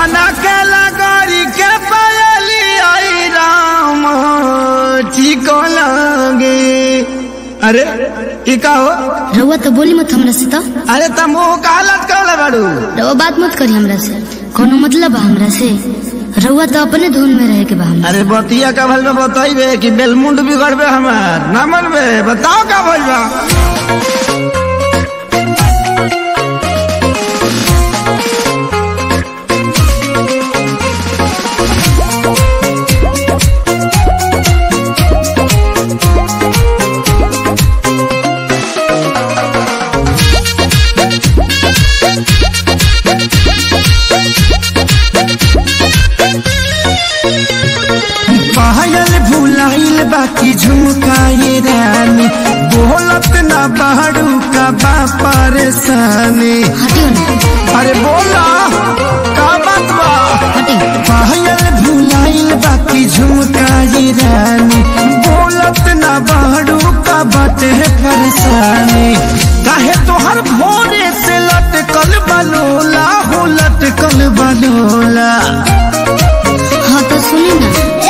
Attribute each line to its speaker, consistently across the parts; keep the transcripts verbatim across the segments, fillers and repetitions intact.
Speaker 1: खाना के लगरी के पायली आई राम ठीक लगे। अरे इका हो
Speaker 2: रउआ तो बोली मत हमरा से। तो
Speaker 1: अरे तुम कालत कर बाड़ू।
Speaker 2: रउआ बात मत करी हमरा से, कोनो मतलब बा हमरा से? रउआ तो अपने धुन में रहे के बा।
Speaker 1: अरे बतिया का भल में बताइबे कि बेलमुंड बिगड़बे हमार ना मनबे? बताओ का भल बा। भुलाइल बाकी झुमकाए रानी, बोलत ना बाड़ू का बा परेशानी। अरे बोला का बात बा? पायल भुलाइल बाकी झुमकाए रानी, बोलत ना बाड़ू का बाटे परेशानी। काहे तोहर भोरे से लटकल बलोला हो, लटकल बलोला।
Speaker 2: हाँ तो सुनी ना,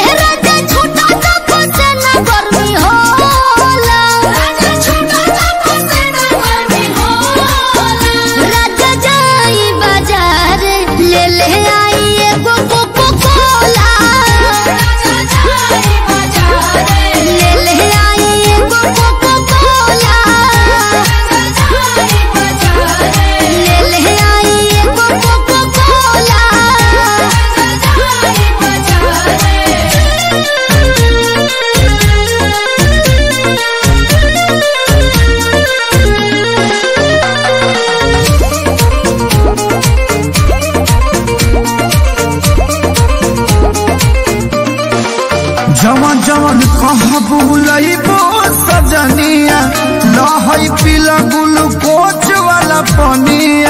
Speaker 1: जवन जवन कह बुलइबो सजनिया, लहई पीला ग्लूकोच वाला पनिया।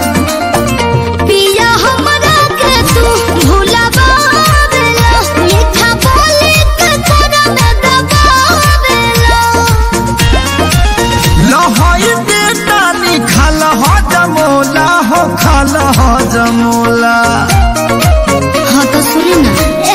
Speaker 2: पिया हमरा के तू भुलावेला, मीठा बोली के तोरा में दबावेला।
Speaker 1: लहई बेटा निखाल हो जमोला हो, खाल हो जमोला।
Speaker 2: हाँ तो सुनी ना,